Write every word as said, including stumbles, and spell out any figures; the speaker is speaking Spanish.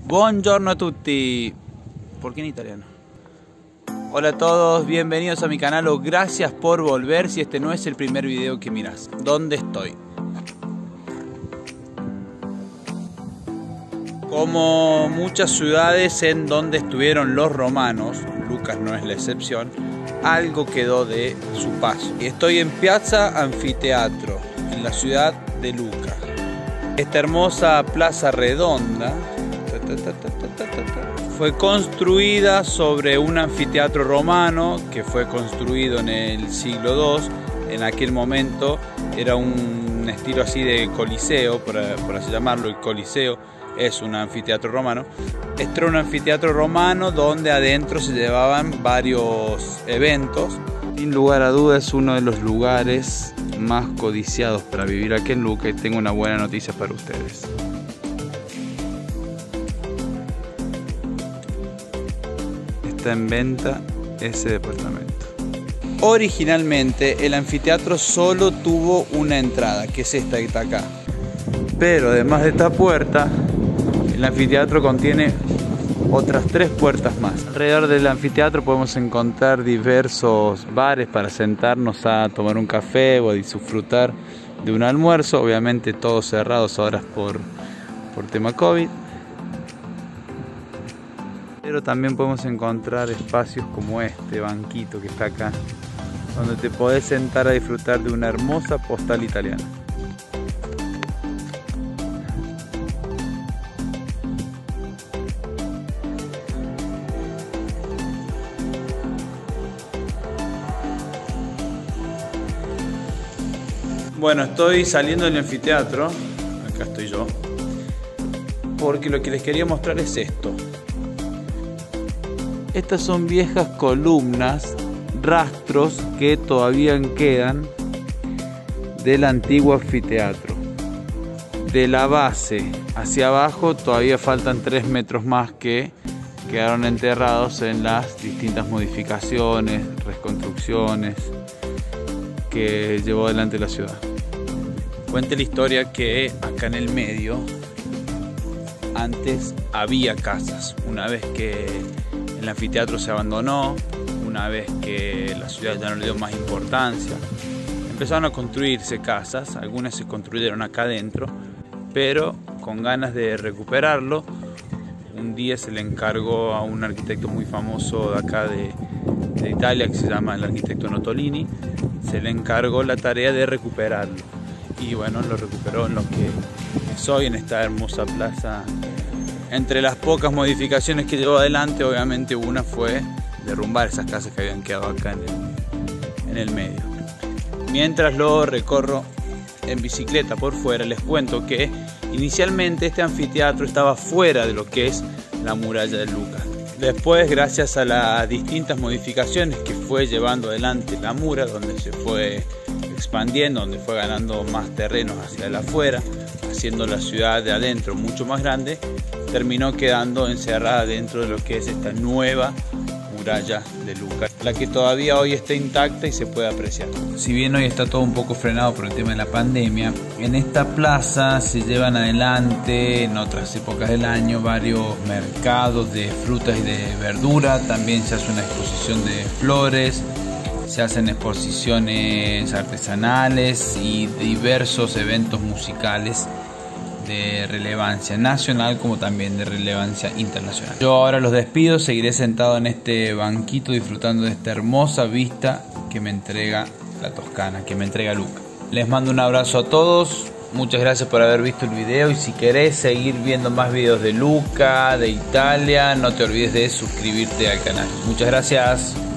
Buongiorno a tutti. ¿Por qué en italiano? Hola a todos, bienvenidos a mi canal o gracias por volver si este no es el primer video que mirás. ¿Dónde estoy? Como muchas ciudades en donde estuvieron los romanos, Lucas no es la excepción, algo quedó de su paso. Estoy en Piazza Anfiteatro, en la ciudad de Lucca. Esta hermosa plaza redonda fue construida sobre un anfiteatro romano que fue construido en el siglo segundo. En aquel momento era un estilo así de coliseo, por, por así llamarlo. El coliseo es un anfiteatro romano. Este era un anfiteatro romano donde adentro se llevaban varios eventos. Sin lugar a dudas es uno de los lugares más codiciados para vivir aquí en Lucca y tengo una buena noticia para ustedes. Está en venta ese departamento. Originalmente el anfiteatro solo tuvo una entrada, que es esta que está acá. Pero además de esta puerta, el anfiteatro contiene otras tres puertas más. Alrededor del anfiteatro podemos encontrar diversos bares para sentarnos a tomar un café o a disfrutar de un almuerzo. Obviamente todos cerrados ahora por, por tema COVID. Pero también podemos encontrar espacios como este banquito que está acá, donde te podés sentar a disfrutar de una hermosa postal italiana. Bueno, estoy saliendo del anfiteatro, acá estoy yo, porque lo que les quería mostrar es esto. Estas son viejas columnas, rastros que todavía quedan del antiguo anfiteatro. De la base hacia abajo todavía faltan tres metros más que quedaron enterrados en las distintas modificaciones, reconstrucciones que llevó adelante la ciudad. Cuenta la historia que acá en el medio antes había casas. Una vez que el anfiteatro se abandonó, una vez que la ciudad ya no le dio más importancia, empezaron a construirse casas. Algunas se construyeron acá adentro, pero con ganas de recuperarlo, un día se le encargó a un arquitecto muy famoso de acá de, de Italia, que se llama el arquitecto Nottolini, se le encargó la tarea de recuperarlo. Y bueno, lo recuperó en lo que es hoy, en esta hermosa plaza. Entre las pocas modificaciones que llevó adelante, obviamente una fue derrumbar esas casas que habían quedado acá en el, en el medio. Mientras lo recorro en bicicleta por fuera, les cuento que inicialmente este anfiteatro estaba fuera de lo que es la muralla de Lucca. Después, gracias a las distintas modificaciones que fue llevando adelante la mura, donde se fue expandiendo, donde fue ganando más terrenos hacia el afuera, haciendo la ciudad de adentro mucho más grande, terminó quedando encerrada dentro de lo que es esta nueva muralla de Lucca, la que todavía hoy está intacta y se puede apreciar. Si bien hoy está todo un poco frenado por el tema de la pandemia, en esta plaza se llevan adelante en otras épocas del año varios mercados de frutas y de verdura. También se hace una exposición de flores, se hacen exposiciones artesanales y diversos eventos musicales de relevancia nacional como también de relevancia internacional. Yo ahora los despido, seguiré sentado en este banquito disfrutando de esta hermosa vista que me entrega la Toscana, que me entrega Lucca. Les mando un abrazo a todos, muchas gracias por haber visto el video y si querés seguir viendo más videos de Lucca, de Italia, no te olvides de suscribirte al canal. Muchas gracias.